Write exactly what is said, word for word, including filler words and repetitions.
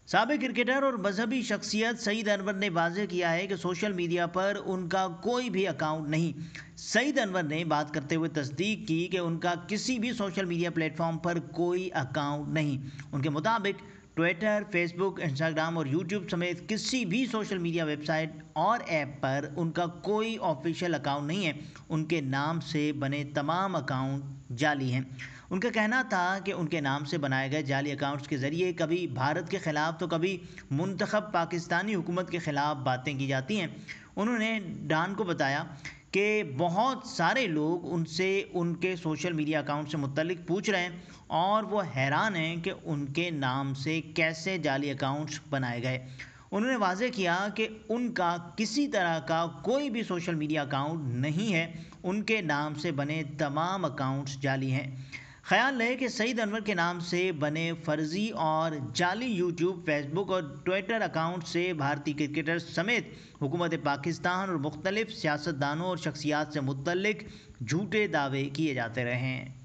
साबिक क्रिकेटर और मजहबी शख्सियत सईद अनवर ने वाज़ेह किया है कि सोशल मीडिया पर उनका कोई भी अकाउंट नहीं। सईद अनवर ने बात करते हुए तस्दीक की कि उनका किसी भी सोशल मीडिया प्लेटफॉर्म पर कोई अकाउंट नहीं। उनके मुताबिक ट्विटर, फेसबुक, इंस्टाग्राम और यूट्यूब समेत किसी भी सोशल मीडिया वेबसाइट और ऐप पर उनका कोई ऑफिशियल अकाउंट नहीं है। उनके नाम से बने तमाम अकाउंट जाली हैं। उनका कहना था कि उनके नाम से बनाए गए जाली अकाउंट्स के ज़रिए कभी भारत के ख़िलाफ़ तो कभी मुंतखब पाकिस्तानी हुकूमत के ख़िलाफ़ बातें की जाती हैं। उन्होंने डॉन को बताया कि बहुत सारे लोग उनसे उनके सोशल मीडिया अकाउंट से मुतल्लिक पूछ रहे हैं और वो हैरान हैं कि उनके नाम से कैसे जाली अकाउंट्स बनाए गए। उन्होंने वाज़ेह किया कि उनका किसी तरह का कोई भी सोशल मीडिया अकाउंट नहीं है। उनके नाम से बने तमाम अकाउंट्स जाली हैं। ख्याल रहे कि सईद अनवर के नाम से बने फर्जी और जाली यूट्यूब, फेसबुक और ट्विटर अकाउंट से भारतीय क्रिकेटर्स समेत हुकूमत पाकिस्तान और मुख्तलिफ सियासतदानों और शख्सियात से मुतल्लिक झूठे दावे किए जाते रहे हैं।